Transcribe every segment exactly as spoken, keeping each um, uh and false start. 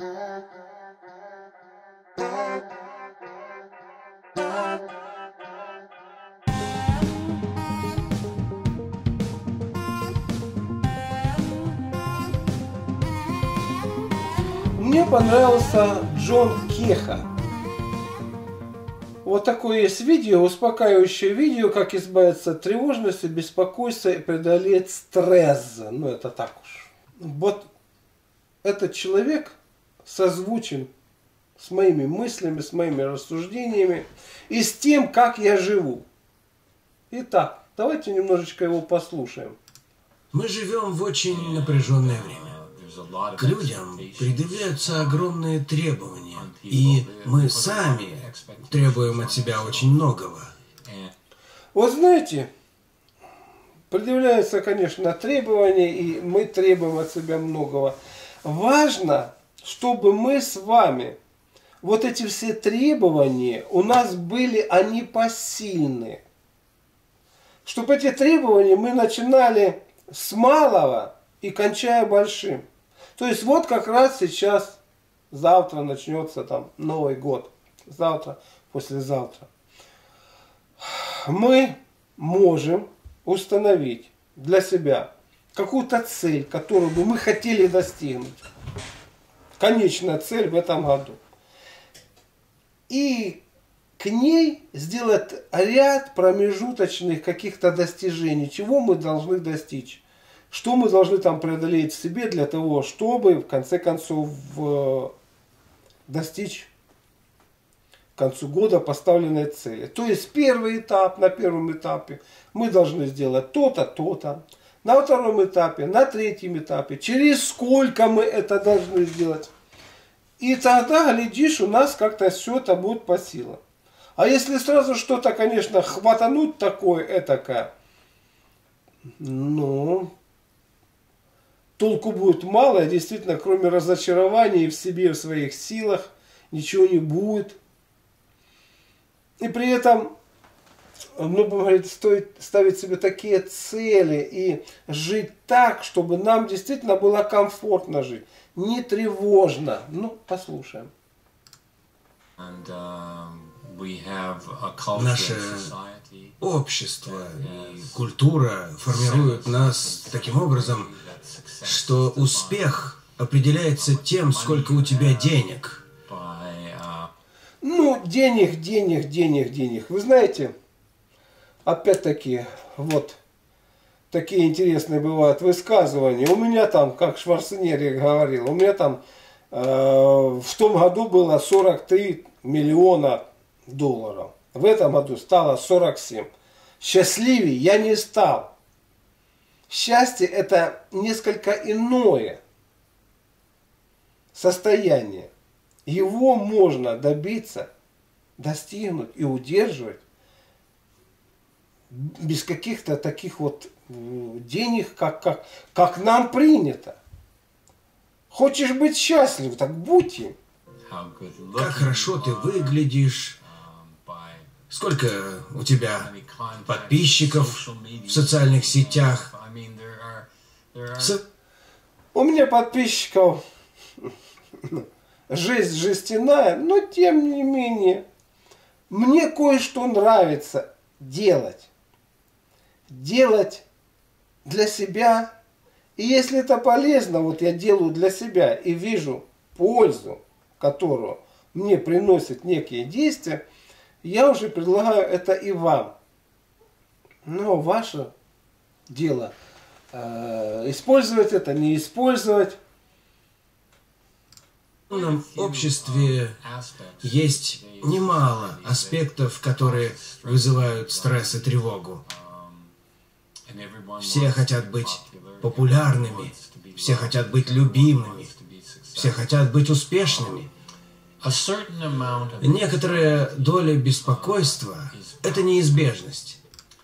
Мне понравился Джон Кеха. Вот такое есть видео, успокаивающее видео, как избавиться от тревожности, беспокойства и преодолеть стресс. Ну это так уж. Вот этот человек созвучен с моими мыслями, с моими рассуждениями и с тем, как я живу. Итак, давайте немножечко его послушаем. Мы живем в очень напряженное время. К людям предъявляются огромные требования, и мы сами требуем от себя очень многого. Вот знаете, предъявляются, конечно, требования, и мы требуем от себя многого. Важно, чтобы мы с вами, вот эти все требования, у нас были, они посильны. Чтобы эти требования мы начинали с малого и кончая большим. То есть вот как раз сейчас, завтра начнется там Новый год, завтра, послезавтра. Мы можем установить для себя какую-то цель, которую бы мы хотели достигнуть. Конечная цель в этом году. И к ней сделать ряд промежуточных каких-то достижений, чего мы должны достичь. Что мы должны там преодолеть в себе для того, чтобы в конце концов достичь к концу года поставленной цели. То есть первый этап, на первом этапе мы должны сделать то-то, то-то. На втором этапе, на третьем этапе, через сколько мы это должны сделать. И тогда, глядишь, у нас как-то все это будет по силам. А если сразу что-то, конечно, хватануть такое, этакое, ну... толку будет мало, действительно, кроме разочарования в себе, в своих силах, ничего не будет. И при этом, ну, говорит, стоит ставить себе такие цели и жить так, чтобы нам действительно было комфортно жить, не тревожно. Ну, послушаем. And, um, we have a culture, наше общество и культура формируют нас таким образом, что успех определяется тем, сколько у тебя денег. Ну, денег, денег, денег, денег. Вы знаете, опять-таки, вот такие интересные бывают высказывания. У меня там, как Шварценеггер говорил, у меня там э, в том году было сорок три миллиона долларов. В этом году стало сорок семь. Счастливее я не стал. Счастье это несколько иное состояние. Его можно добиться, достигнуть и удерживать без каких-то таких вот денег, как, как, как нам принято. Хочешь быть счастлив, так будь им. Как хорошо ты выглядишь. Сколько у тебя подписчиков в социальных сетях? С... У меня подписчиков жесть жестяная, но тем не менее мне кое-что нравится делать. Делать для себя. И если это полезно, вот я делаю для себя и вижу пользу, которую мне приносят некие действия, я уже предлагаю это и вам. Но ваше дело э, использовать это, не использовать. В нашем обществе есть немало аспектов, которые вызывают стресс и тревогу. Все хотят быть популярными, все хотят быть любимыми, все хотят быть успешными. Некоторая доля беспокойства – это неизбежность.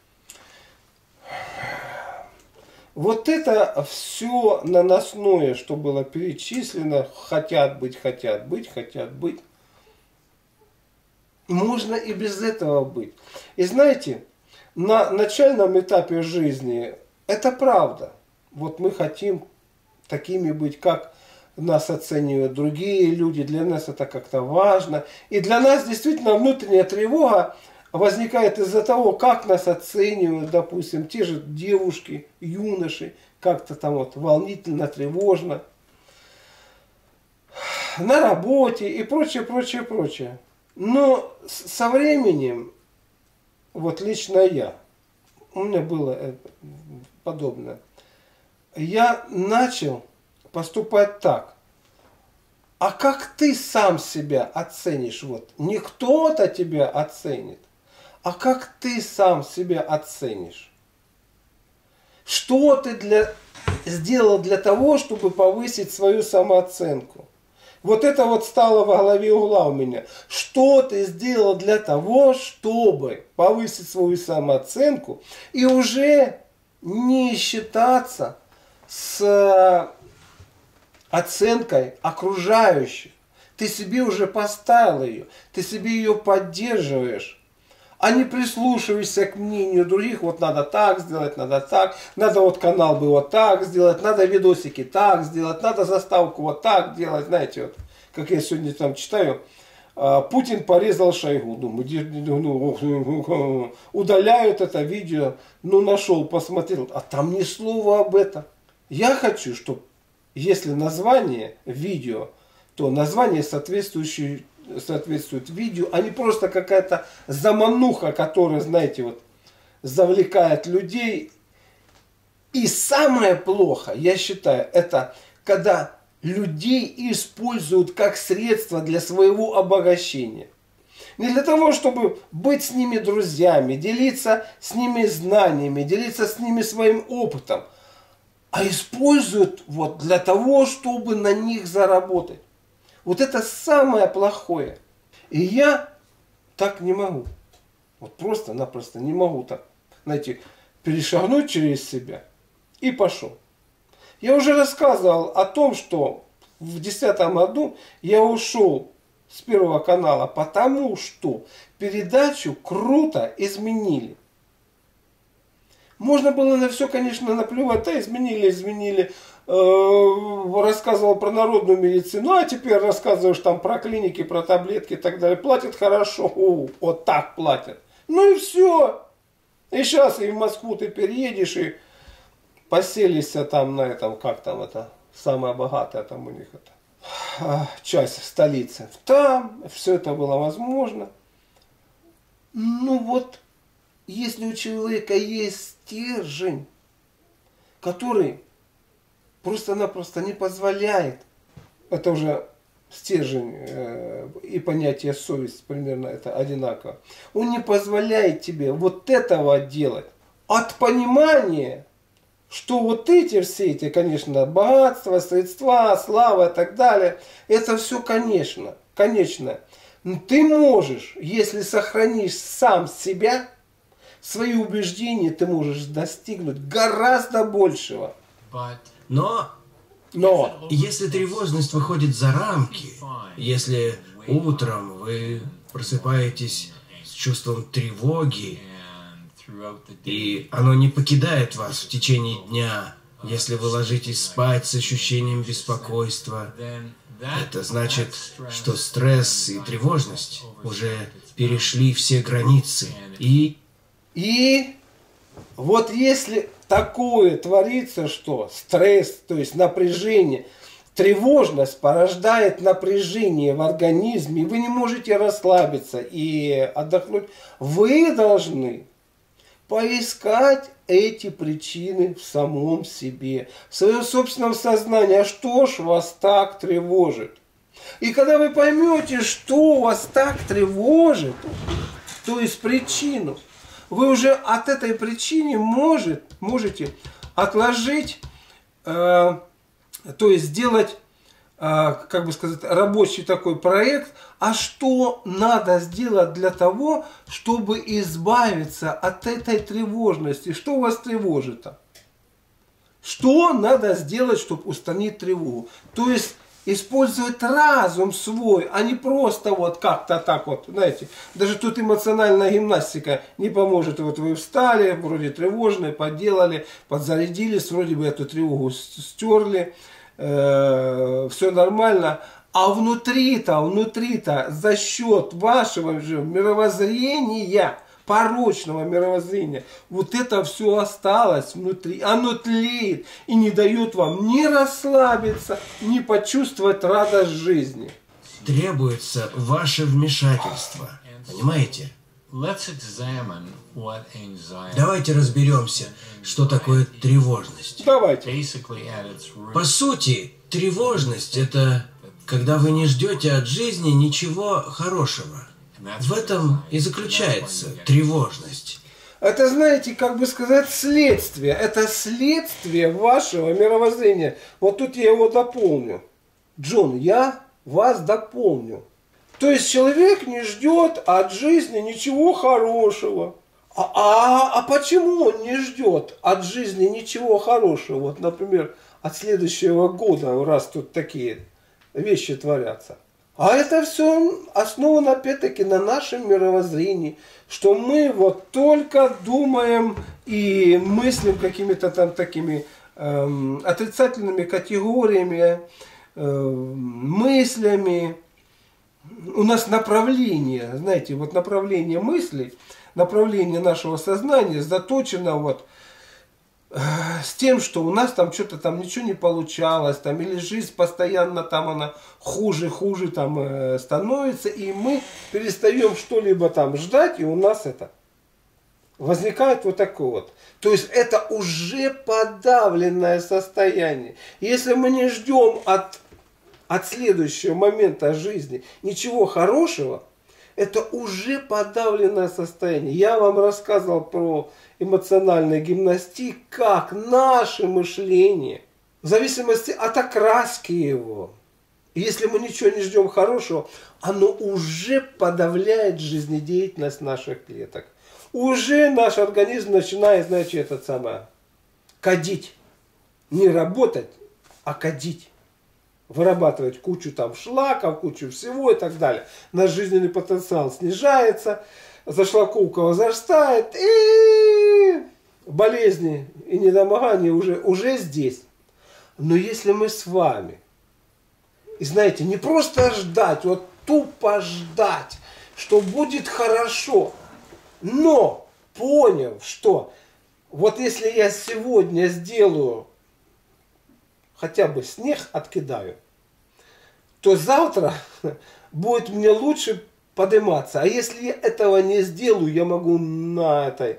Вот это все наносное, что было перечислено, хотят быть, хотят быть, хотят быть. Можно и без этого быть. И знаете, на начальном этапе жизни это правда. Вот мы хотим такими быть, как нас оценивают другие люди, для нас это как-то важно. И для нас действительно внутренняя тревога возникает из-за того, как нас оценивают, допустим, те же девушки, юноши, как-то там вот волнительно, тревожно, на работе и прочее, прочее, прочее. Но со временем, вот лично я, у меня было подобное, я начал поступать так. А как ты сам себя оценишь? Вот не кто-то тебя оценит, а как ты сам себя оценишь? Что ты для, сделал для того, чтобы повысить свою самооценку? Вот это вот стало во главе угла у меня. Что ты сделал для того, чтобы повысить свою самооценку и уже не считаться с оценкой окружающих? Ты себе уже поставил ее, ты себе ее поддерживаешь, а не прислушиваешься к мнению других. Вот надо так сделать, надо так, надо вот канал бы вот так сделать, надо видосики так сделать, надо заставку вот так делать. Знаете, вот, как я сегодня там читаю, Путин порезал Шойгу. Думаю, удаляют это видео, ну нашел, посмотрел, а там ни слова об этом. Я хочу, чтобы, если название видео, то название соответствующее соответствует видео, а не просто какая-то замануха, которая, знаете, вот завлекает людей. И самое плохо, я считаю, это когда людей используют как средство для своего обогащения. Не для того, чтобы быть с ними друзьями, делиться с ними знаниями, делиться с ними своим опытом, а используют вот для того, чтобы на них заработать. Вот это самое плохое. И я так не могу. Вот просто-напросто не могу так, знаете, перешагнуть через себя и пошел. Я уже рассказывал о том, что в две тысячи десятом году я ушел с Первого канала, потому что передачу круто изменили. Можно было на все, конечно, наплевать, да, изменили, изменили. Рассказывал про народную медицину, а теперь рассказываешь там про клиники, про таблетки и так далее. Платят хорошо, о, вот так платят. Ну и все. И сейчас и в Москву ты переедешь и поселишься там на этом, как там это, самая богатая там у них это, часть столицы. Там все это было возможно. Ну вот, если у человека есть стержень, который просто-напросто не позволяет, это уже стержень э, и понятие совесть примерно это одинаково, он не позволяет тебе вот этого делать от понимания, что вот эти все эти, конечно, богатства, средства, слава и так далее, это все, конечно, конечно. Но ты можешь, если сохранишь сам себя, свои убеждения, ты можешь достигнуть гораздо большего. Но, Но если тревожность выходит за рамки, если утром вы просыпаетесь с чувством тревоги, и оно не покидает вас в течение дня, если вы ложитесь спать с ощущением беспокойства, это значит, что стресс и тревожность уже перешли все границы. И, и вот если такое творится, что стресс, то есть напряжение, тревожность порождает напряжение в организме, вы не можете расслабиться и отдохнуть, вы должны поискать эти причины в самом себе, в своем собственном сознании. А что ж вас так тревожит? И когда вы поймете, что вас так тревожит, то есть причину, вы уже от этой причины может, можете отложить, э, то есть сделать, э, как бы сказать, рабочий такой проект, а что надо сделать для того, чтобы избавиться от этой тревожности. Что вас тревожит? Что надо сделать, чтобы устранить тревогу? То есть использовать разум свой, а не просто вот как-то так вот, знаете, даже тут эмоциональная гимнастика не поможет. Вот вы встали, вроде тревожные, поделали, подзарядились, вроде бы эту тревогу стерли, э, все нормально. А внутри-то, внутри-то за счет вашего же мировоззрения, порочного мировоззрения, вот это все осталось внутри, оно тлеет и не дает вам ни расслабиться, ни почувствовать радость жизни. Требуется ваше вмешательство, понимаете? Давайте разберемся, что такое тревожность. Давайте. По сути, тревожность – это когда вы не ждете от жизни ничего хорошего. В этом и заключается тревожность. Это, знаете, как бы сказать, следствие. Это следствие вашего мировоззрения. Вот тут я его дополню. Джон, я вас дополню. То есть человек не ждет от жизни ничего хорошего. А, а, а почему он не ждет от жизни ничего хорошего? Вот, например, от следующего года, раз тут такие вещи творятся. А это все основано опять-таки на нашем мировоззрении, что мы вот только думаем и мыслим какими-то там такими эм, отрицательными категориями, эм, мыслями. У нас направление, знаете, вот направление мыслей, направление нашего сознания заточено вот с тем, что у нас там что-то там ничего не получалось, там, или жизнь постоянно там она хуже, хуже там э, становится, и мы перестаем что-либо там ждать, и у нас это возникает вот такое вот. То есть это уже подавленное состояние. Если мы не ждем от, от следующего момента жизни ничего хорошего, это уже подавленное состояние. Я вам рассказывал про эмоциональной гимнастик, как наше мышление, в зависимости от окраски его, если мы ничего не ждем хорошего, оно уже подавляет жизнедеятельность наших клеток. Уже наш организм начинает, знаете, это самое, кадить. Не работать, а кадить. Вырабатывать кучу там шлаков, кучу всего и так далее. Наш жизненный потенциал снижается, зашлаковка возрастает, и болезни и недомогания уже, уже здесь. Но если мы с вами, и знаете, не просто ждать, вот тупо ждать, что будет хорошо, но поняв, что вот если я сегодня сделаю, хотя бы снег откидаю, то завтра будет мне лучше подниматься. А если я этого не сделаю, я могу на этой,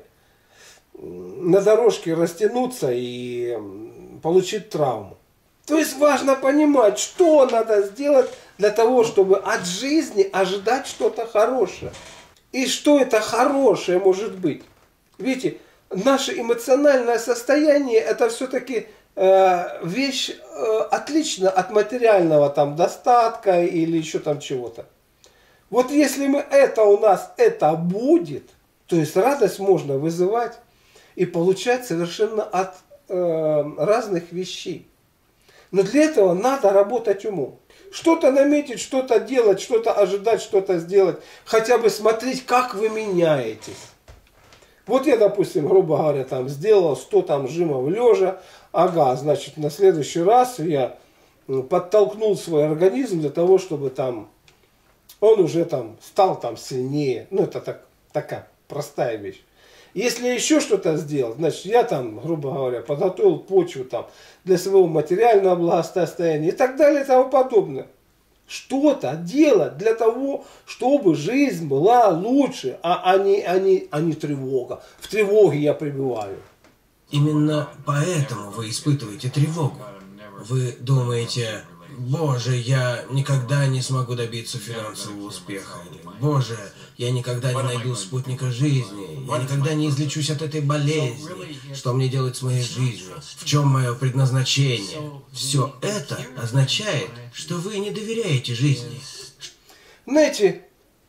на дорожке растянуться и получить травму. То есть важно понимать, что надо сделать для того, чтобы от жизни ожидать что-то хорошее. И что это хорошее может быть. Видите, наше эмоциональное состояние это все-таки э, вещь э, отлична от материального там достатка или еще там чего-то. Вот если мы это у нас это будет, то есть радость можно вызывать и получать совершенно от э, разных вещей. Но для этого надо работать умом. Что-то наметить, что-то делать, что-то ожидать, что-то сделать. Хотя бы смотреть, как вы меняетесь. Вот я, допустим, грубо говоря, там сделал сто там жимов лежа. Ага, значит, на следующий раз я подтолкнул свой организм для того, чтобы там он уже там стал там сильнее. Ну, это так, такая простая вещь. Если еще что-то сделал, значит, я там, грубо говоря, подготовил почву там для своего материального благосостояния и так далее и тому подобное. Что-то делать для того, чтобы жизнь была лучше, а, а, не, а, не, а не тревога. В тревоге я пребываю. Именно поэтому вы испытываете тревогу. Вы думаете, боже, я никогда не смогу добиться финансового успеха. Или, боже, я никогда не найду спутника жизни. Я никогда не излечусь от этой болезни. Что мне делать с моей жизнью? В чем мое предназначение? Все это означает, что вы не доверяете жизни. Знаете,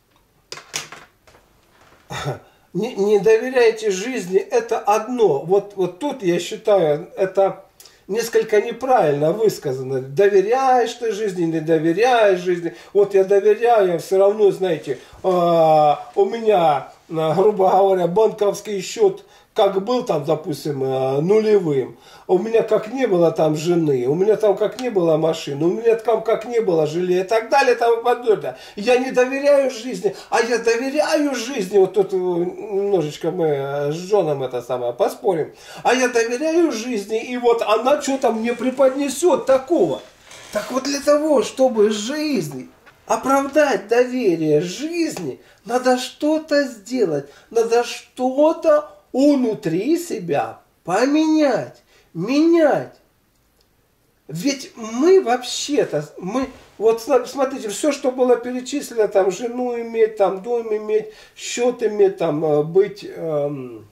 не, не доверяете жизни, это одно. Вот, вот тут, я считаю, это несколько неправильно высказано. Доверяешь ты жизни, не доверяешь жизни. Вот я доверяю, все равно, знаете, у меня, грубо говоря, банковский счет как был там, допустим, нулевым, у меня как не было там жены, у меня там как не было машины, у меня там как не было жилья и так далее, и тому подобное. Я не доверяю жизни, а я доверяю жизни. Вот тут немножечко мы с Джоном это самое поспорим. А я доверяю жизни, и вот она что-то мне преподнесет такого. Так вот для того, чтобы жизнь, оправдать доверие жизни, надо что-то сделать, надо что-то внутри себя поменять, менять. Ведь мы вообще-то, мы, вот смотрите, все, что было перечислено, там, жену иметь, там, дом иметь, счет иметь, там, быть эм,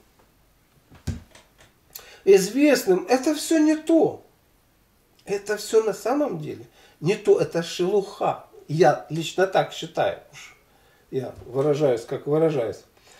известным, это все не то. Это все на самом деле не то, это шелуха. Я лично так считаю. Я выражаюсь, как выражаюсь.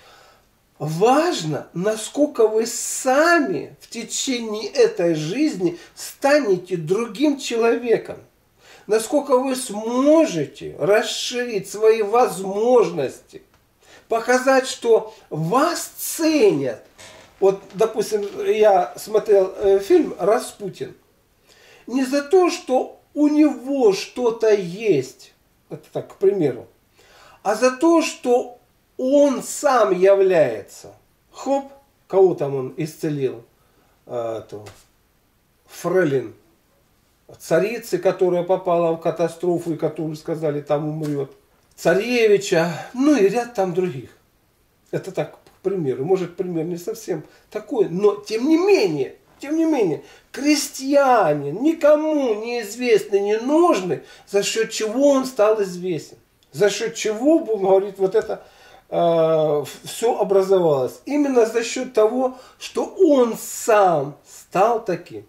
Важно, насколько вы сами в течение этой жизни станете другим человеком. Насколько вы сможете расширить свои возможности. Показать, что вас ценят. Вот, допустим, я смотрел э, фильм «Распутин». Не за то, что у него что-то есть. Это так, к примеру. А за то, что он сам является. Хоп, кого там он исцелил? А, то, фрейлин, царицы, которая попала в катастрофу и которую сказали, там умрет. Царевича, ну и ряд там других. Это так, к примеру. Может, пример не совсем такой, но тем не менее, тем не менее, крестьянин никому неизвестный, не нужный, за счет чего он стал известен. За счет чего, будем говорить, вот это э, все образовалось. Именно за счет того, что он сам стал таким.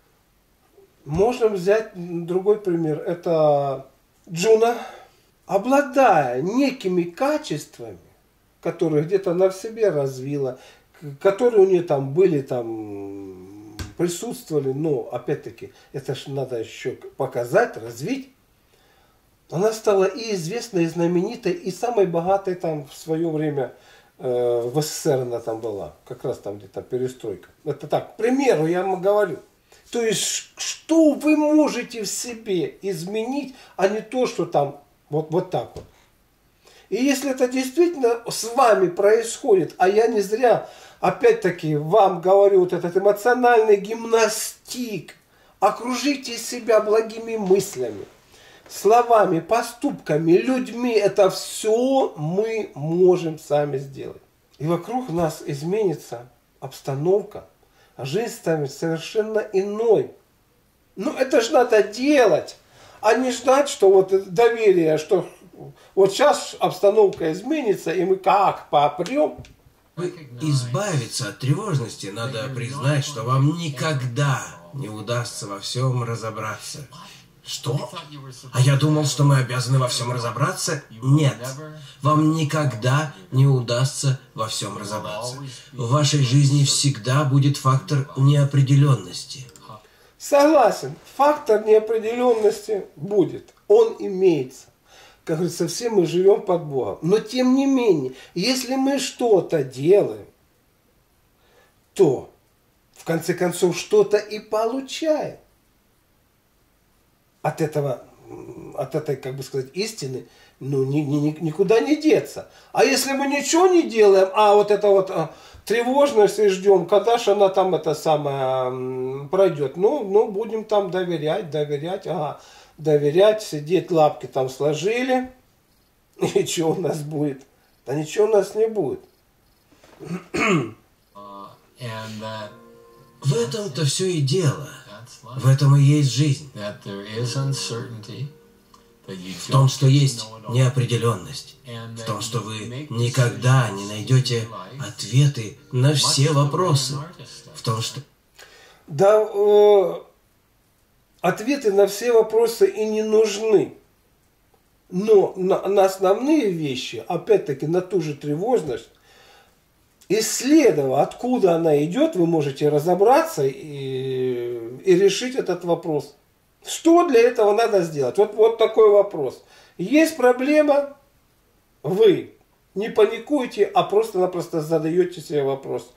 Можно взять другой пример. Это Джуна, обладая некими качествами, которые где-то она в себе развила, которые у нее там были, там присутствовали, но опять-таки это же надо еще показать, развить. Она стала и известной, и знаменитой, и самой богатой там в свое время э, в СССР она там была. Как раз там где-то перестройка. Это так, к примеру, я вам говорю. То есть, что вы можете в себе изменить, а не то, что там вот, вот так вот. И если это действительно с вами происходит, а я не зря, опять-таки, вам говорю, вот этот эмоциональный гимнастик, окружите себя благими мыслями. Словами, поступками, людьми, это все мы можем сами сделать. И вокруг нас изменится обстановка, а жизнь станет совершенно иной. Ну это же надо делать, а не ждать, что вот доверие, что вот сейчас обстановка изменится, и мы как попрем. Избавиться от тревожности надо признать, что вам никогда не удастся во всем разобраться. Что? А я думал, что мы обязаны во всем разобраться? Нет. Вам никогда не удастся во всем разобраться. В вашей жизни всегда будет фактор неопределенности. Согласен. Фактор неопределенности будет. Он имеется. Как говорится, все мы живем под Богом. Но тем не менее, если мы что-то делаем, то в конце концов что-то и получаем. От этого, от этой, как бы сказать, истины, ну, ни, ни, никуда не деться. А если мы ничего не делаем, а вот это вот а, тревожность и ждем, когда же она там это самое пройдет, ну, ну, будем там доверять, доверять, ага, доверять, сидеть, лапки там сложили, и что у нас будет? Да ничего у нас не будет. В этом-то все и дело. В этом и есть жизнь. В том, что есть неопределенность. В том, что вы никогда не найдете ответы на все вопросы. В том, что... Да, э, ответы на все вопросы и не нужны. Но на, на основные вещи, опять-таки на ту же тревожность, исследуя, откуда она идет, вы можете разобраться и, и решить этот вопрос. Что для этого надо сделать? Вот, вот такой вопрос. Есть проблема, вы не паникуйте, а просто-напросто задаете себе вопрос.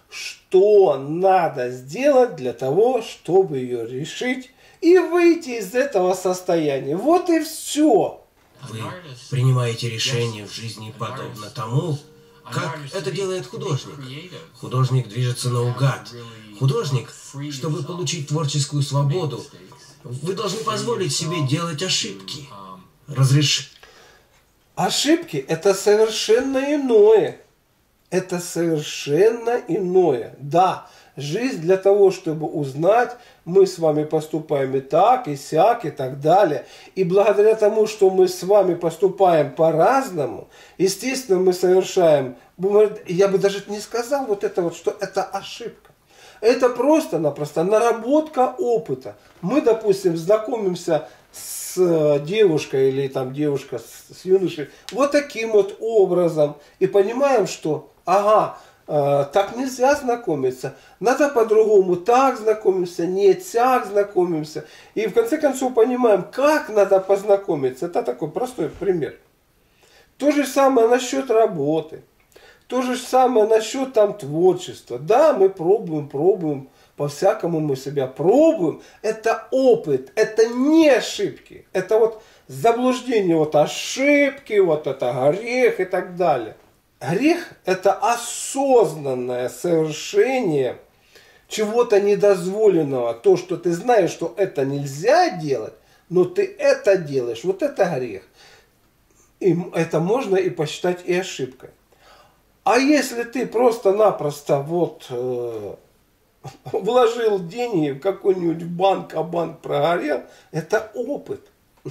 что надо сделать для того, чтобы ее решить и выйти из этого состояния. Вот и все. Вы принимаете решение в жизни подобно тому, как это делает художник. Художник движется наугад. Художник, чтобы получить творческую свободу, вы должны позволить себе делать ошибки. Разреш... Ошибки – это совершенно иное. Это совершенно иное. Да, жизнь для того, чтобы узнать, мы с вами поступаем и так, и сяк, и так далее. И благодаря тому, что мы с вами поступаем по-разному, естественно, мы совершаем, я бы даже не сказал вот это вот, что это ошибка. Это просто-напросто наработка опыта. Мы, допустим, знакомимся с девушкой или там девушка с, с юношей вот таким вот образом и понимаем, что ага, э, так нельзя знакомиться, надо по-другому, так знакомимся, нет, сяк знакомимся. И в конце концов понимаем, как надо познакомиться. Это такой простой пример. То же самое насчет работы. То же самое насчет там творчества. Да, мы пробуем, пробуем, по-всякому мы себя пробуем. Это опыт, это не ошибки. Это вот заблуждение, вот ошибки, вот это грех и так далее. Грех – это осознанное совершение чего-то недозволенного. То, что ты знаешь, что это нельзя делать, но ты это делаешь. Вот это грех. И это можно и посчитать и ошибкой. А если ты просто-напросто вот э, вложил деньги в какой-нибудь банк, а банк прогорел, это опыт.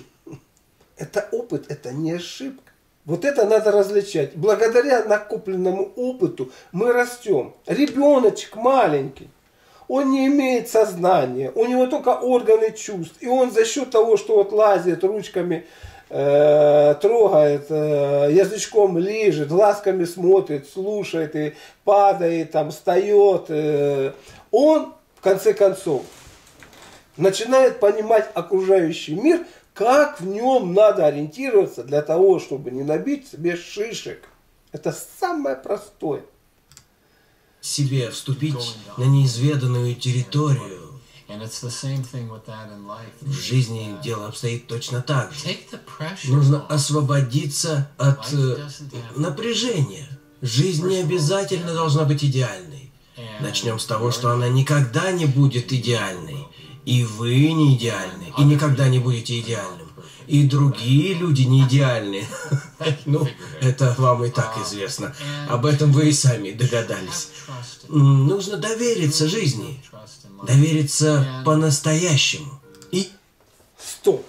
Это опыт, это не ошибка. Вот это надо различать. Благодаря накопленному опыту мы растем. Ребеночек маленький, он не имеет сознания, у него только органы чувств. И он за счет того, что вот лазит ручками, э, трогает, э, язычком лижет, глазками смотрит, слушает и падает, там, встает, э, он в конце концов начинает понимать окружающий мир, как в нем надо ориентироваться для того, чтобы не набить себе шишек. Это самое простое. Себе вступить на неизведанную территорию. В жизни дело обстоит точно так же. Нужно освободиться от э, напряжения. Жизнь не обязательно должна быть идеальной. Начнем с того, что она никогда не будет идеальной. И вы не идеальны, и никогда не будете идеальным. И другие люди не идеальны. Ну, это вам и так известно. Об этом вы и сами догадались. Нужно довериться жизни. Довериться по-настоящему. И... Стоп.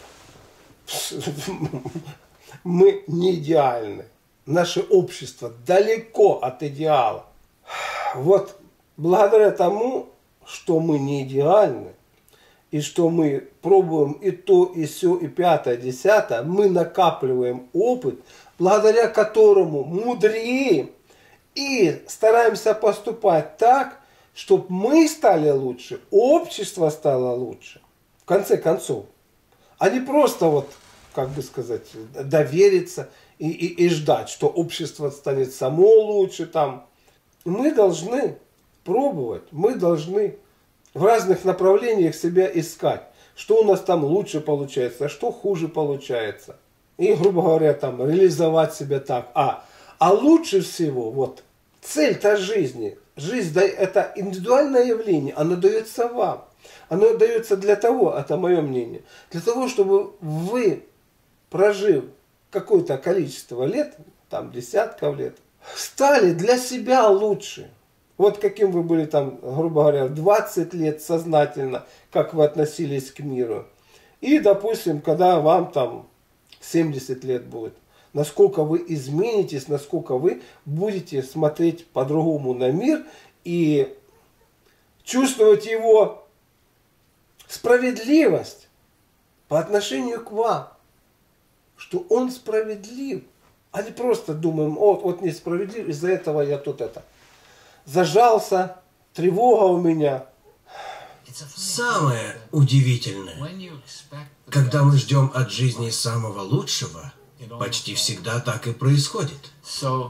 Мы не идеальны. Наше общество далеко от идеала. Вот благодаря тому, что мы не идеальны, и что мы пробуем и то, и сё, и пятое, десятое, мы накапливаем опыт, благодаря которому мудреем и стараемся поступать так, чтобы мы стали лучше, общество стало лучше, в конце концов. А не просто вот, как бы сказать, довериться и, и, и ждать, что общество станет само лучше там. Мы должны пробовать, мы должны в разных направлениях себя искать, что у нас там лучше получается, а что хуже получается. И, грубо говоря, там реализовать себя так. А, а лучше всего, вот, цель-то жизни. Жизнь – это индивидуальное явление, оно дается вам. Оно дается для того, это мое мнение, для того, чтобы вы, прожив какое-то количество лет, там десятков лет, стали для себя лучше. Вот каким вы были там, грубо говоря, в двадцать лет сознательно, как вы относились к миру. И, допустим, когда вам там семьдесят лет будет, насколько вы изменитесь, насколько вы будете смотреть по-другому на мир и чувствовать его справедливость по отношению к вам. Что он справедлив, а не просто думаем, вот, вот несправедлив, из-за этого я тут это. Зажался, тревога у меня. Самое удивительное, когда мы ждем от жизни самого лучшего, почти всегда так и происходит.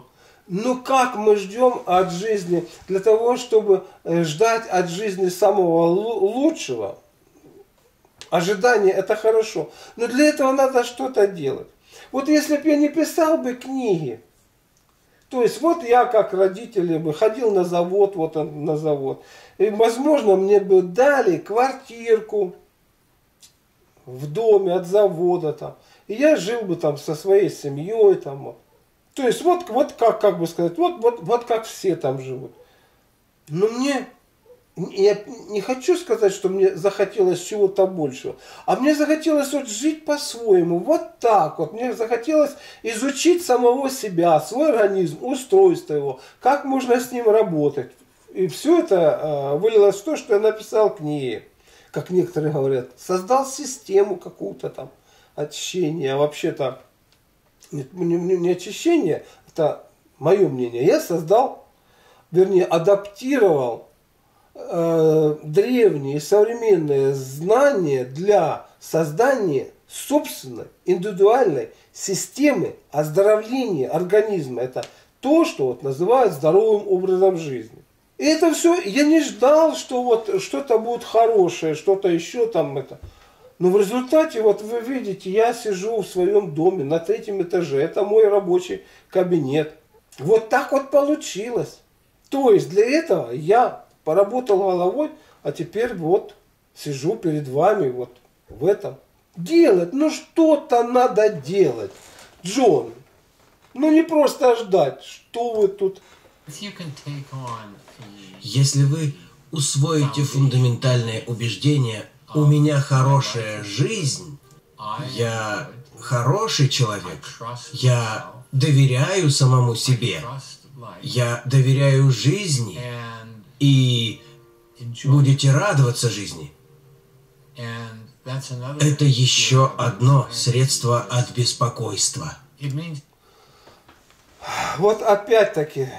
Но как мы ждем от жизни, для того, чтобы ждать от жизни самого лучшего? Ожидание – это хорошо, но для этого надо что-то делать. Вот если бы я не писал бы книги, то есть вот я как родитель бы ходил на завод, вот он на завод, и возможно мне бы дали квартирку в доме от завода там, и я жил бы там со своей семьей там вот. То есть вот, вот как, как бы сказать, вот, вот, вот как все там живут. Но мне, я не хочу сказать, что мне захотелось чего-то большего, а мне захотелось вот жить по-своему, вот так вот. Мне захотелось изучить самого себя, свой организм, устройство его, как можно с ним работать. И все это э, вылилось в то, что я написал книги, как некоторые говорят, создал систему какую-то там очищения, а вообще-то Не, не, не очищение, это мое мнение. Я создал, вернее, адаптировал э, древние и современные знания для создания собственной индивидуальной системы оздоровления организма. Это то, что вот называют здоровым образом жизни. И это все, я не ждал, что вот что-то будет хорошее, что-то еще там это. Но в результате, вот вы видите, я сижу в своем доме на третьем этаже. Это мой рабочий кабинет. Вот так вот получилось. То есть для этого я поработал головой, а теперь вот сижу перед вами вот в этом. Делать, ну что-то надо делать. Джон, ну не просто ждать, что вы тут... Если вы усвоите фундаментальное убеждение «у меня хорошая жизнь», «я хороший человек», «я доверяю самому себе», «я доверяю жизни» и будете радоваться жизни, это еще одно средство от беспокойства. Вот опять-таки,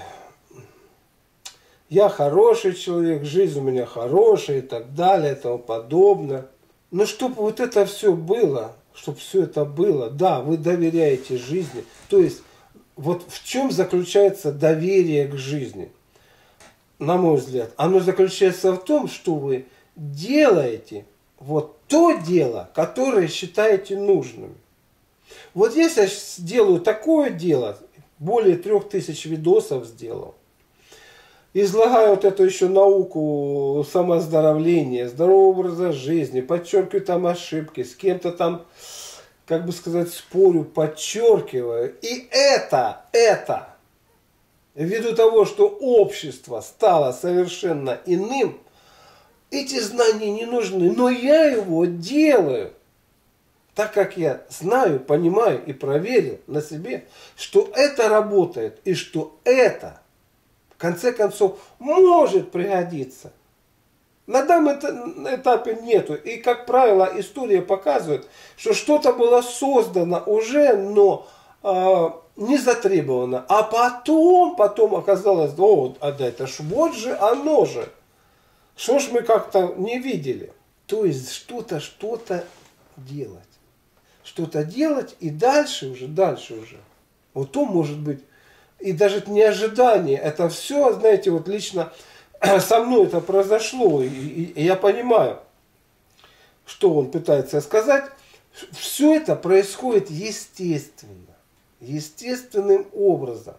я хороший человек, жизнь у меня хорошая и так далее и тому подобное. Но чтобы вот это все было, чтобы все это было, да, вы доверяете жизни. То есть, вот в чем заключается доверие к жизни? На мой взгляд, оно заключается в том, что вы делаете вот то дело, которое считаете нужным. Вот если я сделаю такое дело, более трех тысяч видосов сделал, излагаю вот эту еще науку самооздоровления, здорового образа жизни, подчеркиваю там ошибки, с кем-то там, как бы сказать, спорю, подчеркиваю. И это, это, ввиду того, что общество стало совершенно иным, эти знания не нужны, но я его делаю, так как я знаю, понимаю и проверил на себе, что это работает и что это, в конце концов, может пригодиться. На данном этапе нету. И, как правило, история показывает, что что-то было создано уже, но э, не затребовано. А потом, потом оказалось, о, а да, это ж вот же оно же. Что ж мы как-то не видели? То есть что-то, что-то делать. Что-то делать и дальше уже, дальше уже. Вот то может быть. И даже не ожидание. Это все, знаете, вот лично со мной это произошло. И, и, и я понимаю, что он пытается сказать. Все это происходит естественно. Естественным образом.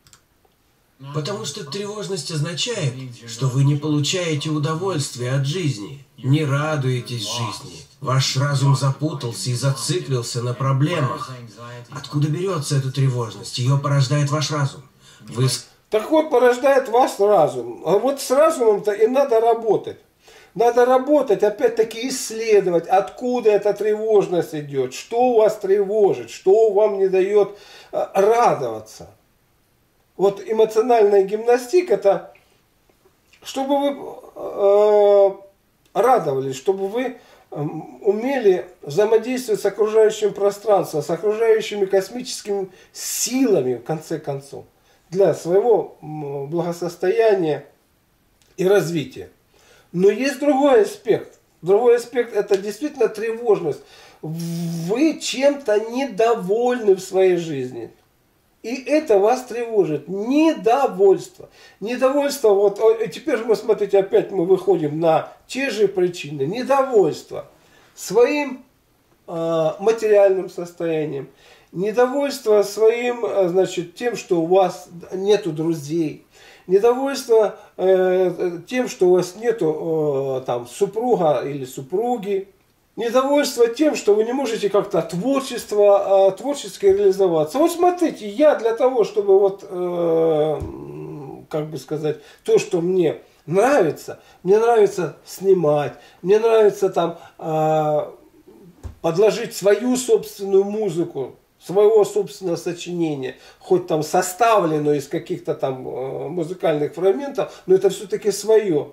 Потому что тревожность означает, что вы не получаете удовольствия от жизни, не радуетесь жизни. Ваш разум запутался и зациклился на проблемах. Откуда берется эта тревожность? Ее порождает ваш разум. Вы... Так вот, порождает ваш разум. А вот с разумом-то и надо работать. Надо работать, опять-таки исследовать, откуда эта тревожность идет, что вас тревожит, что вам не дает радоваться. Вот эмоциональная гимнастика, это чтобы вы э, радовались, чтобы вы э, умели взаимодействовать с окружающим пространством, с окружающими космическими силами, в конце концов, для своего благосостояния и развития. Но есть другой аспект. Другой аспект – это действительно тревожность. Вы чем-то недовольны в своей жизни. И это вас тревожит. Недовольство. Недовольство, вот теперь мы, смотрите, опять мы выходим на те же причины. Недовольство своим э, материальным состоянием. Недовольство своим, значит, тем, что у вас нету друзей. Недовольство э, тем, что у вас нету э, там, супруга или супруги. Недовольство тем, что вы не можете как-то творчество, э, творчески реализоваться. Вот смотрите, я для того, чтобы вот, э, как бы сказать, то, что мне нравится, мне нравится снимать, мне нравится там э, подложить свою собственную музыку, своего собственного сочинения, хоть там составленную из каких-то там э, музыкальных фрагментов, но это все-таки свое.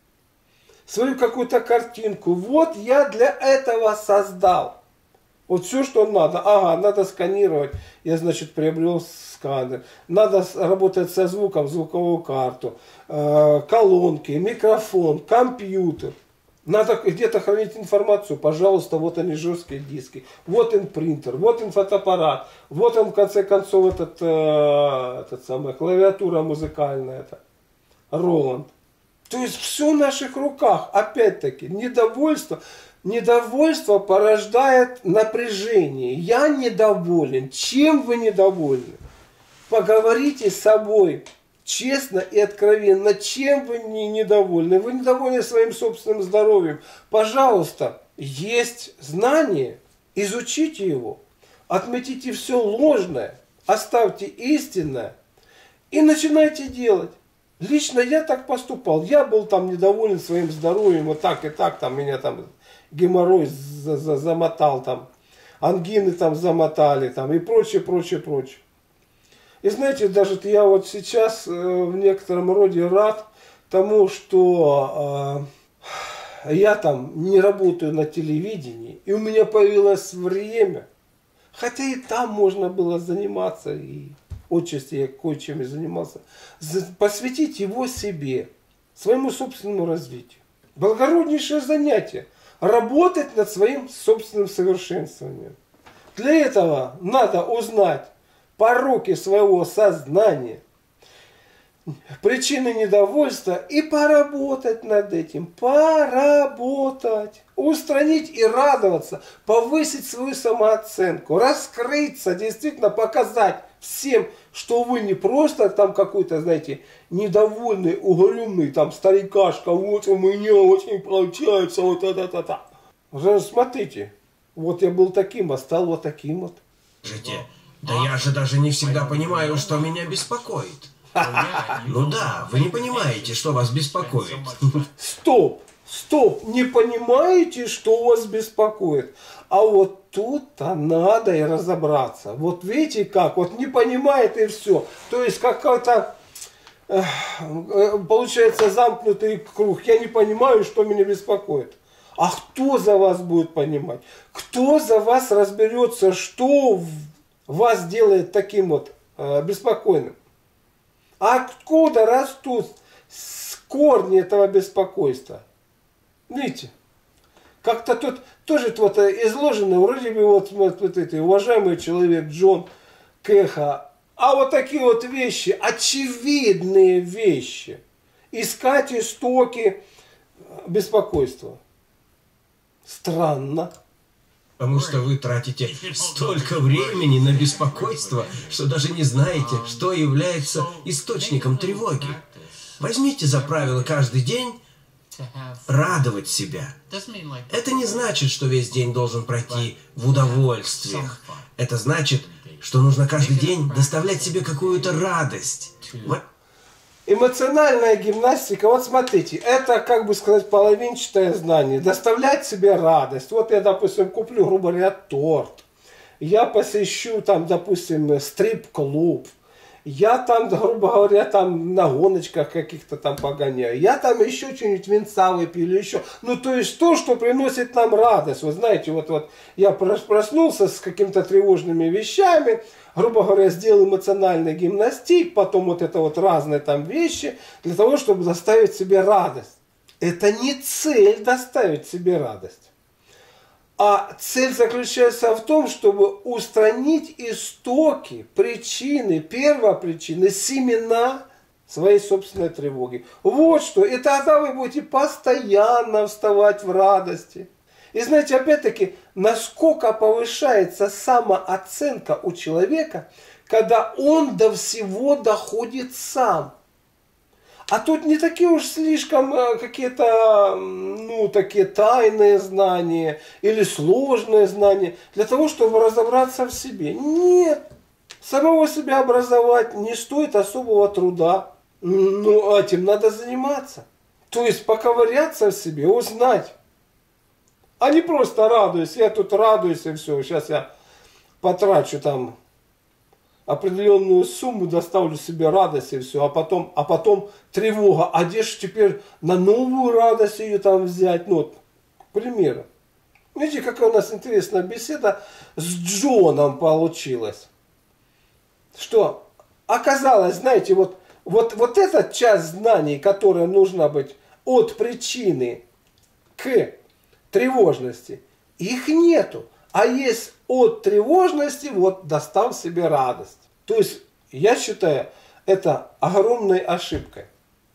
Свою какую-то картинку. Вот я для этого создал. Вот все, что надо. Ага, надо сканировать. Я, значит, приобрел сканер. Надо работать со звуком, звуковую карту, э, колонки, микрофон, компьютер. Надо где-то хранить информацию, пожалуйста, вот они жесткие диски, вот он принтер, вот он фотоаппарат, вот он в конце концов этот, э, этот самый, клавиатура музыкальная, это, Роланд. То есть все в наших руках, опять-таки, недовольство, недовольство порождает напряжение. Я недоволен, чем вы недовольны? Поговорите с собой. Честно и откровенно, чем вы не недовольны? Вы недовольны своим собственным здоровьем. Пожалуйста, есть знание, изучите его, отметите все ложное, оставьте истинное и начинайте делать. Лично я так поступал. Я был там недоволен своим здоровьем, вот так и так, там меня там геморрой за -за замотал, там ангины там замотали, там и прочее, прочее, прочее. И знаете, даже я вот сейчас э, в некотором роде рад тому, что э, я там не работаю на телевидении, и у меня появилось время, хотя и там можно было заниматься, и отчасти я кое-чем и занимался, посвятить его себе, своему собственному развитию. Благороднейшее занятие – работать над своим собственным совершенствованием. Для этого надо узнать пороки своего сознания, причины недовольства и поработать над этим, поработать, устранить и радоваться, повысить свою самооценку, раскрыться, действительно показать всем, что вы не просто там какой-то, знаете, недовольный, угрюмый, там старикашка, вот у меня очень получается, вот это-то-то. Смотрите, вот я был таким, а стал вот таким вот. Да я же даже не всегда понимаю, что меня беспокоит. Ну да, вы не понимаете, что вас беспокоит. Стоп, стоп, не понимаете, что вас беспокоит? А вот тут-то надо и разобраться. Вот видите как, вот не понимает и все. То есть какой-то, э, получается, замкнутый круг. Я не понимаю, что меня беспокоит. А кто за вас будет понимать? Кто за вас разберется, что вас делает таким вот э, беспокойным? А откуда растут корни этого беспокойства? Видите? Как-то тут тоже вот изложено, вроде бы вот, вот, вот эти, уважаемый человек Джон Кэха, а вот такие вот вещи, очевидные вещи, искать истоки беспокойства. Странно. Потому что вы тратите столько времени на беспокойство, что даже не знаете, что является источником тревоги. Возьмите за правило каждый день радовать себя. Это не значит, что весь день должен пройти в удовольствиях. Это значит, что нужно каждый день доставлять себе какую-то радость. Эмоциональная гимнастика, вот смотрите, это, как бы сказать, половинчатое знание. Доставлять себе радость. Вот я, допустим, куплю, грубо говоря, торт. Я посещу там, допустим, стрип-клуб. Я там, грубо говоря, там на гоночках каких-то там погоняю. Я там еще что-нибудь винца выпью или еще. Ну, то есть то, что приносит нам радость. Вы знаете, вот, вот я проснулся с какими-то тревожными вещами, грубо говоря, сделал эмоциональный гимнастик, потом вот это вот разные там вещи, для того, чтобы доставить себе радость. Это не цель доставить себе радость. А цель заключается в том, чтобы устранить истоки, причины, первопричины, семена своей собственной тревоги. Вот что. И тогда вы будете постоянно вставать в радости. И знаете, опять-таки, насколько повышается самооценка у человека, когда он до всего доходит сам. А тут не такие уж слишком какие-то, ну, такие тайные знания или сложные знания для того, чтобы разобраться в себе. Нет. Самого себя образовать не стоит особого труда. Ну, этим надо заниматься. То есть поковыряться в себе, узнать. А не просто радуюсь. Я тут радуюсь и все. Сейчас я потрачу там определенную сумму, доставлю себе радость и все, а потом, а потом тревога, а где же теперь на новую радость ее там взять, ну вот, к примеру. Видите, какая у нас интересная беседа с Джоном получилась. Что оказалось, знаете, вот, вот, вот эта часть знаний, которая нужна быть от причины к тревожности, их нету. А есть от тревожности, вот, достал себе радость. То есть, я считаю, это огромной ошибкой.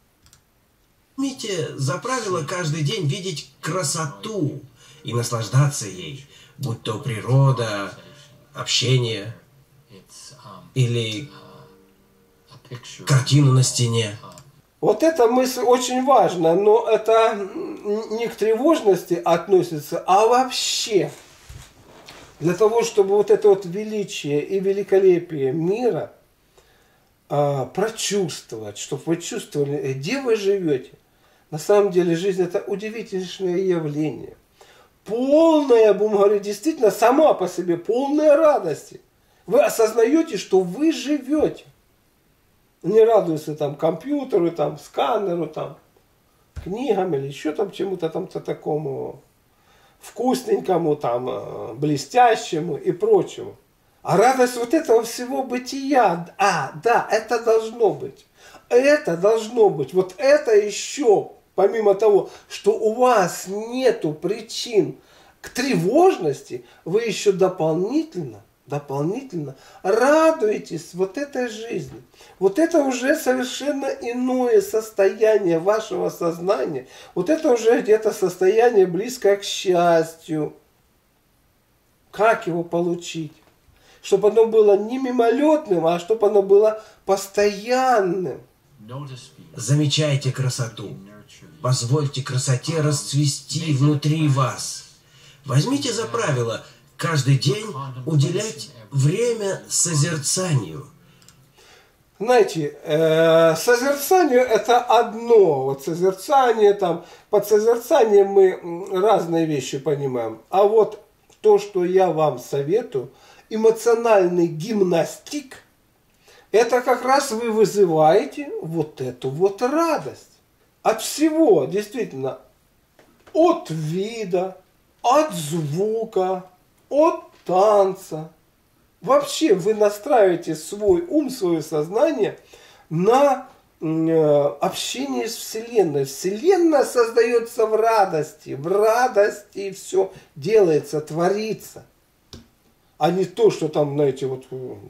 Имейте за правило каждый день видеть красоту и наслаждаться ей, будь то природа, общение или картину на стене. Вот эта мысль очень важна, но это не к тревожности относится, а вообще. Для того, чтобы вот это вот величие и великолепие мира а, прочувствовать, чтобы вы чувствовали, где вы живете. На самом деле жизнь это удивительное явление. Полная, будем говорить, действительно сама по себе, полная радости. Вы осознаете, что вы живете. Не радуется там компьютеру, там, сканеру, там, книгам или еще там чему-то там-то такому вкусненькому, там, блестящему и прочему. А радость вот этого всего бытия, а, да, это должно быть. Это должно быть. Вот это еще, помимо того, что у вас нету причин к тревожности, вы еще дополнительно, дополнительно радуетесь вот этой жизни. Вот это уже совершенно иное состояние вашего сознания. Вот это уже где-то состояние близкое к счастью. Как его получить? Чтобы оно было не мимолетным, а чтобы оно было постоянным. Замечайте красоту. Позвольте красоте расцвести внутри вас. Возьмите за правило каждый день уделять время созерцанию. Знаете, э, созерцание это одно. Вот созерцание, там, под созерцанием мы разные вещи понимаем. А вот то, что я вам советую, эмоциональный гимнастик, это как раз вы вызываете вот эту вот радость. От всего, действительно, от вида, от звука, от танца. Вообще вы настраиваете свой ум, свое сознание на э, общение с Вселенной. Вселенная создается в радости, в радости все делается, творится. А не то, что там, знаете, вот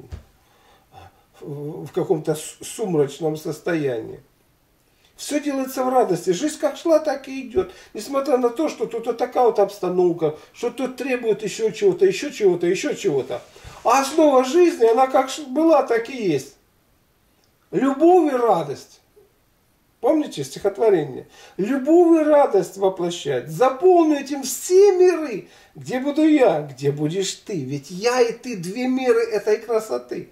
в каком-то сумрачном состоянии. Все делается в радости. Жизнь как шла, так и идет. Несмотря на то, что тут вот такая вот обстановка, что тут требует еще чего-то, еще чего-то, еще чего-то. А основа жизни, она как была, так и есть. Любовь и радость. Помните стихотворение? Любовь и радость воплощать. Заполню этим все миры. Где буду я, где будешь ты? Ведь я и ты две меры этой красоты.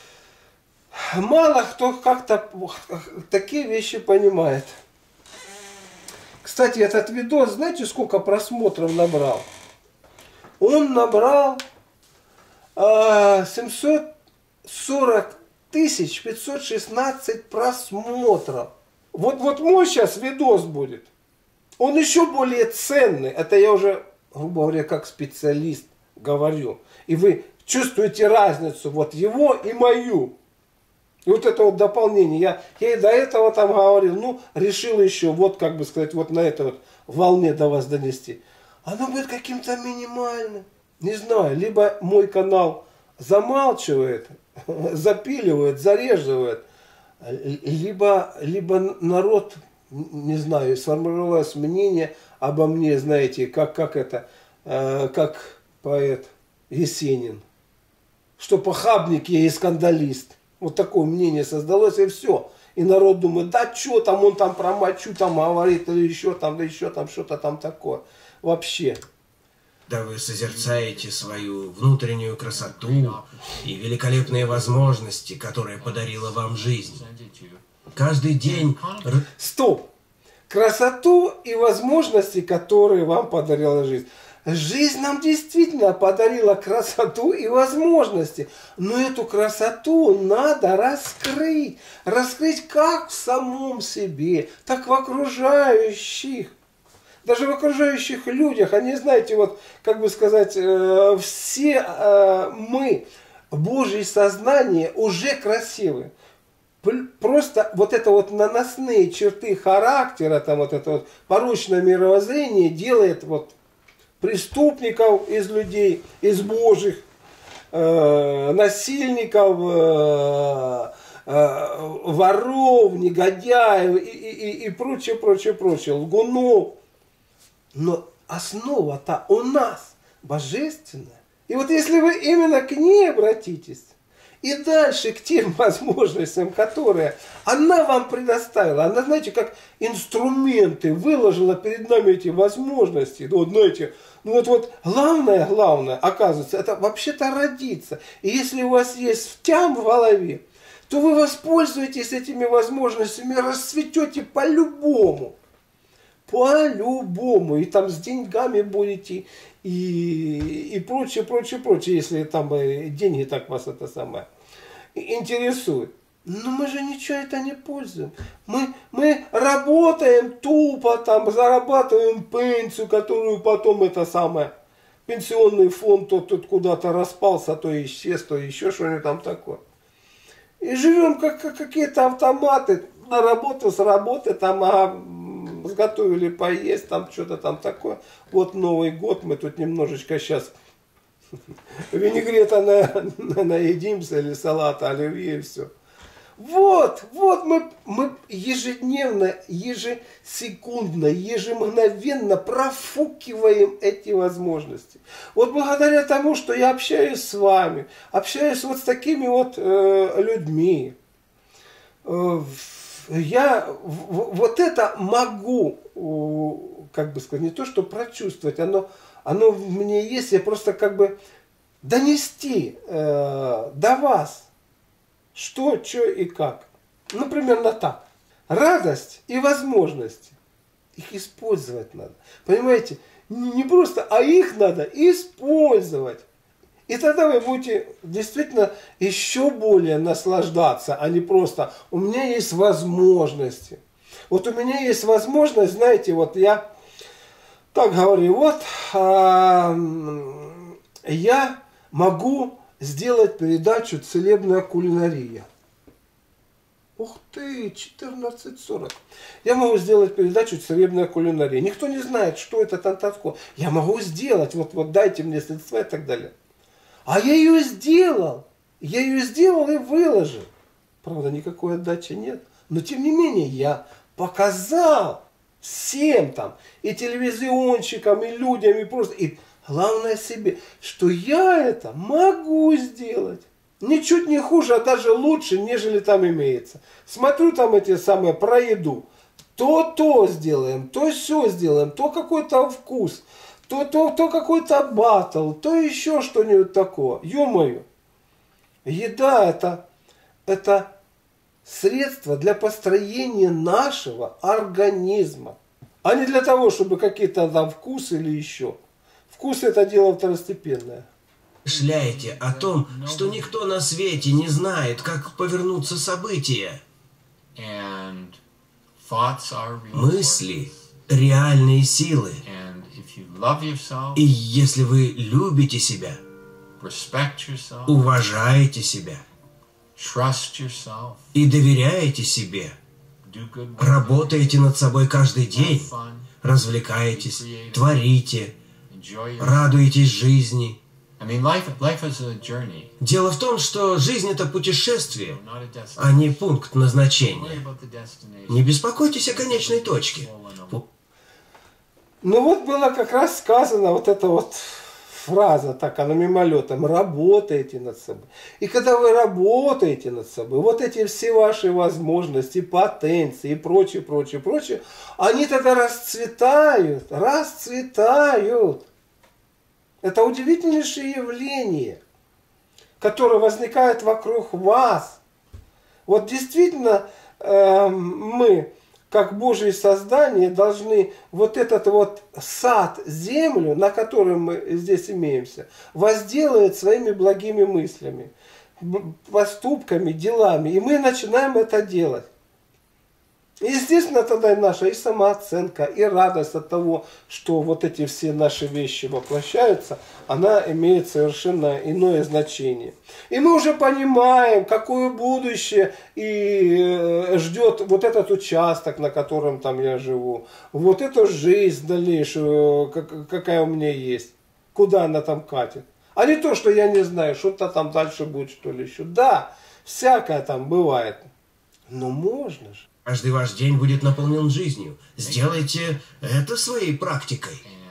Мало кто как-то такие вещи понимает. Кстати, этот видос, знаете, сколько просмотров набрал? Он набрал э, семьсот сорок тысяч пятьсот шестнадцать просмотров. Вот, вот мой сейчас видос будет. Он еще более ценный. Это я уже, грубо говоря, как специалист говорю. И вы чувствуете разницу вот его и мою. И вот это вот дополнение, я, я и до этого там говорил, ну, решил еще, вот как бы сказать, вот на этой вот волне до вас донести. оно будет каким-то минимальным. Не знаю, либо мой канал замалчивает, запиливает, зареживает, либо, либо народ, не знаю, сформировалось мнение обо мне, знаете, как, как это, э, как поэт Есенин, что похабник я и скандалист. Вот такое мнение создалось, и все. И народ думает, да что там, он там про мочу там говорит, или еще там, да еще там, что-то там такое. Вообще. Да вы созерцаете свою внутреннюю красоту и великолепные возможности, которые подарила вам жизнь. Каждый день... Стоп! Красоту и возможности, которые вам подарила жизнь. Жизнь нам действительно подарила красоту и возможности. Но эту красоту надо раскрыть. Раскрыть как в самом себе, так в окружающих. Даже в окружающих людях, они, знаете, вот, как бы сказать, э, все э, мы, Божье сознание, уже красивы. Просто вот это вот наносные черты характера, там вот это вот порочное мировоззрение делает вот преступников из людей, из Божьих, э, насильников, э, э, воров, негодяев и, и, и прочее, прочее, прочее, лгунов. Но основа-то у нас божественная. И вот если вы именно к ней обратитесь, и дальше к тем возможностям, которые она вам предоставила, она, знаете, как инструменты выложила перед нами эти возможности. Вот, знаете, ну вот, вот главное, главное, оказывается, это вообще-то родиться. И если у вас есть втям в голове, то вы воспользуетесь этими возможностями, расцветете по-любому. По-любому. И там с деньгами будете, и, и прочее, прочее, прочее, если там деньги так вас это самое интересует. Но мы же ничего это не пользуем. Мы, мы работаем тупо, там, зарабатываем пенсию, которую потом это самое, пенсионный фонд тот, тот куда-то распался, то исчез, то еще что-нибудь там такое. И живем как, как какие-то автоматы, на работу, с работы, там, ага, сготовили поесть, там что-то там такое. Вот Новый год, мы тут немножечко сейчас винегрета на, на, наедимся, или салата оливье, и все. Вот, вот мы, мы ежедневно, ежесекундно, ежемгновенно профукиваем эти возможности. Вот благодаря тому, что я общаюсь с вами, общаюсь вот с такими вот э, людьми, э, я вот это могу, как бы сказать, не то что прочувствовать, оно, оно в мне есть, я просто как бы донести э, до вас, что, что и как. Ну, примерно так. Радость и возможности, их использовать надо. Понимаете, не просто, а их надо использовать. И тогда вы будете действительно еще более наслаждаться, а не просто «у меня есть возможности». Вот у меня есть возможность, знаете, вот я так говорю, вот а, я могу сделать передачу «Целебная кулинария». Ух ты, четырнадцать сорок. Я могу сделать передачу «Целебная кулинария». Никто не знает, что это там такое. Я могу сделать, вот, вот дайте мне средства и так далее. А я ее сделал. Я ее сделал и выложил. Правда, никакой отдачи нет. Но тем не менее, я показал всем там, и телевизионщикам, и людям, и просто, и главное себе, что я это могу сделать. Ничуть не хуже, а даже лучше, нежели там имеется. Смотрю там эти самые про еду. То-то сделаем, то все сделаем, то какой-то вкус. То, то, то какой-то батл, то еще что-нибудь такое. Ё-моё. Еда это, это средство для построения нашего организма. А не для того, чтобы какие-то там вкусы или еще. Вкус это дело второстепенное. Мышляете о том, что никто на свете не знает, как повернутся события. Мысли – реальные силы. И если вы любите себя, уважаете себя и доверяете себе, работаете над собой каждый день, развлекаетесь, творите, радуетесь жизни. I mean, life, life is a journey. Дело в том, что жизнь — это путешествие, а не пункт назначения. Не беспокойтесь о конечной точке. Ну вот было как раз сказано вот эта вот фраза, так она мимолетом, работаете над собой. И когда вы работаете над собой, вот эти все ваши возможности, потенции и прочее, прочее, прочее, они тогда расцветают, расцветают. Это удивительнейшее явление, которое возникает вокруг вас. Вот действительно э, мы, как Божьи создания, должны вот этот вот сад, землю, на котором мы здесь имеемся, возделывать своими благими мыслями, поступками, делами. И мы начинаем это делать. И, естественно, тогда и наша и самооценка, и радость от того, что вот эти все наши вещи воплощаются, она имеет совершенно иное значение. И мы уже понимаем, какое будущее и ждет вот этот участок, на котором там я живу, вот эту жизнь дальнейшую, какая у меня есть, куда она там катит. А не то, что я не знаю, что-то там дальше будет, что ли еще. Да, всякое там бывает, но можно же. Каждый ваш день будет наполнен жизнью. Сделайте это своей практикой.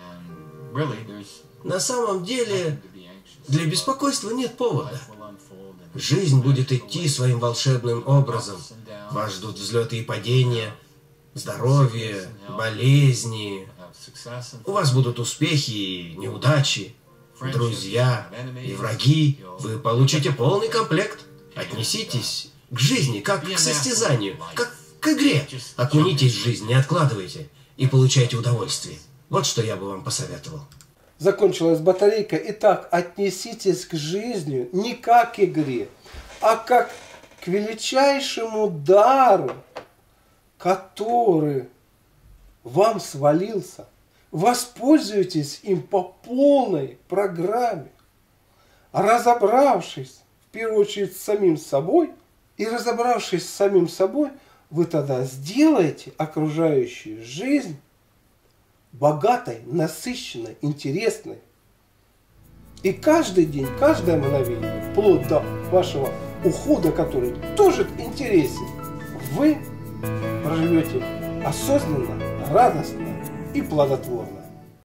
На самом деле, для беспокойства нет повода. Жизнь будет идти своим волшебным образом. Вас ждут взлеты и падения, здоровье, болезни. У вас будут успехи и неудачи, друзья и враги. Вы получите полный комплект. Отнеситесь к жизни как к состязанию, как к игре. Окунитесь в жизнь, не откладывайте и получайте удовольствие. Вот что я бы вам посоветовал. Закончилась батарейка. Итак, отнеситесь к жизни не как к игре, а как к величайшему дару, который вам свалился. Воспользуйтесь им по полной программе, разобравшись в первую очередь с самим собой, и разобравшись с самим собой, вы тогда сделаете окружающую жизнь богатой, насыщенной, интересной. И каждый день, каждое мгновение, вплоть до вашего ухода, который тоже интересен, вы проживете осознанно, радостно и плодотворно.